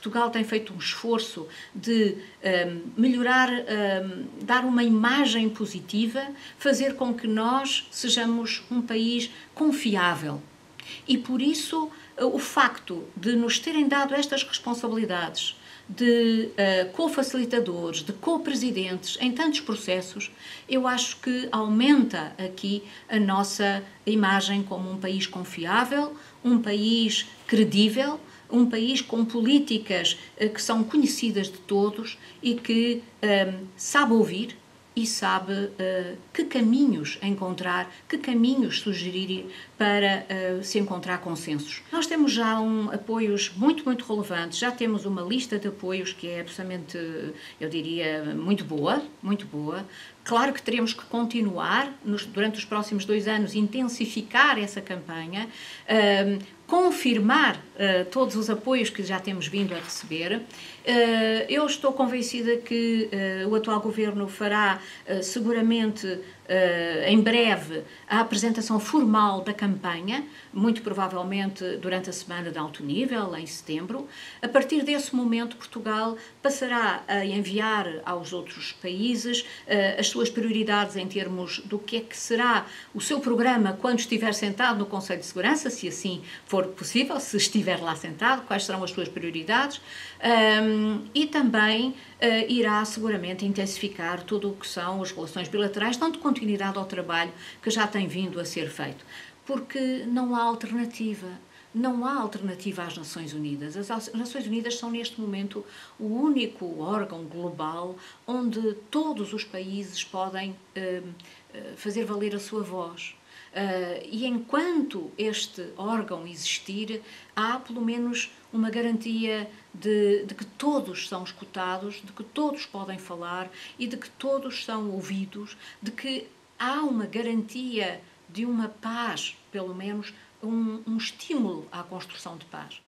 Portugal tem feito um esforço de melhorar, dar uma imagem positiva, fazer com que nós sejamos um país confiável. E por isso o facto de nos terem dado estas responsabilidades de co-facilitadores, de co-presidentes em tantos processos, eu acho que aumenta aqui a nossa imagem como um país confiável, um país credível, um país com políticas que são conhecidas de todos e que sabe ouvir e sabe que caminhos encontrar, que caminhos sugerir para se encontrar consensos. Nós temos já apoios muito relevantes, já temos uma lista de apoios que é absolutamente, eu diria, muito boa. Claro que teremos que continuar, durante os próximos 2 anos, intensificar essa campanha, confirmar todos os apoios que já temos vindo a receber. Eu estou convencida que o atual Governo fará seguramente em breve a apresentação formal da campanha, muito provavelmente durante a Semana de Alto Nível, em setembro. A partir desse momento, Portugal passará a enviar aos outros países as suas prioridades em termos do que é que será o seu programa quando estiver sentado no Conselho de Segurança, se assim for possível, se estiver lá sentado, quais serão as suas prioridades, e também irá seguramente intensificar tudo o que são as relações bilaterais, dando continuidade ao trabalho que já tem vindo a ser feito, porque não há alternativa. Não há alternativa às Nações Unidas. As Nações Unidas são, neste momento, o único órgão global onde todos os países podem fazer valer a sua voz. E enquanto este órgão existir, há pelo menos uma garantia de que todos são escutados, de que todos podem falar e de que todos são ouvidos, de que há uma garantia de uma paz, pelo menos um estímulo à construção de paz.